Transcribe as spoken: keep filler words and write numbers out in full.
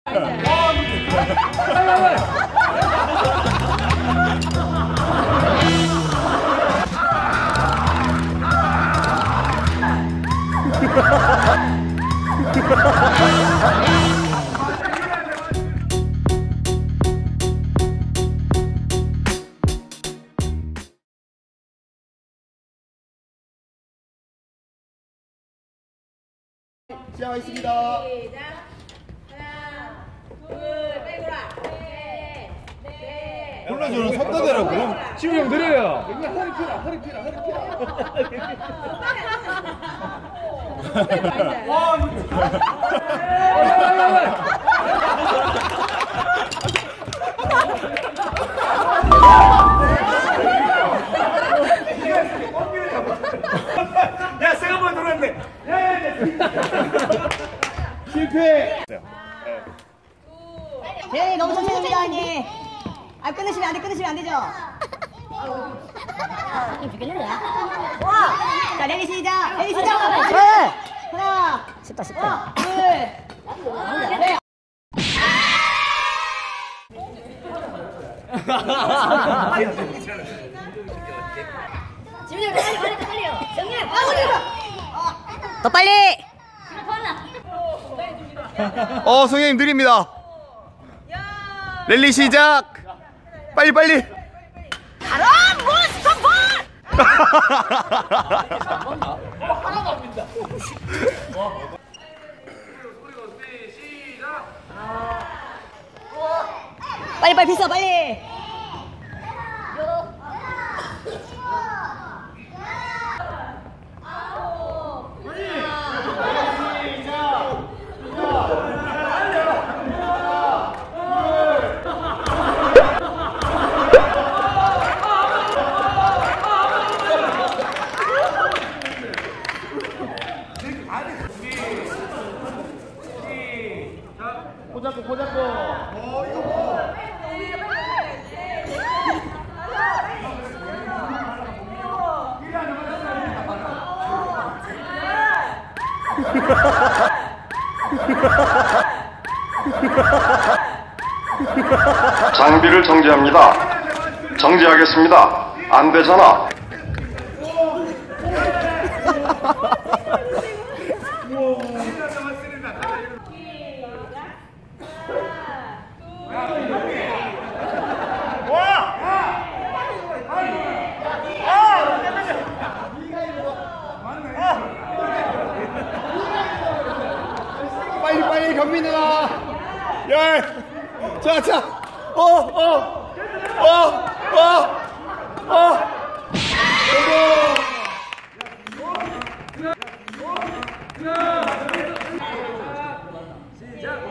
시작하겠습니다. 시작. 하나, 둘, 빼고라. 넷, 넷. 골라주는 섭다대라 그럼. 지우 형 느려요. 허리 피라, 허리 피라, 허리 피라. 와, 야, 세가번 돌았네. 실패. 네, 너무 천천히입니다, 형님. 아, 끊으시면 안 돼, 끊으시면 안 되죠? 이거 죽겠는데? 와! 자, 랠리 시작! 랠리 시작! 네! 하나! 쉽다, 쉽다. 둘! 넷! 지민이 형, 빨리, 빨리, 빨리요! 정민! 더 빨리! 어, 성형님 느립니다. 랠리 시작. 빨리 빨리. 바로 무스터볼! 빨리 빨리 비싸 빨리. 고잡고 고잡고. 장비를 정지합니다. 정지하겠습니다. 안 되잖아. 빨리 빨리 경민 누나. 열. 자, 자. 어, 어. 어, 어. 어. 성공.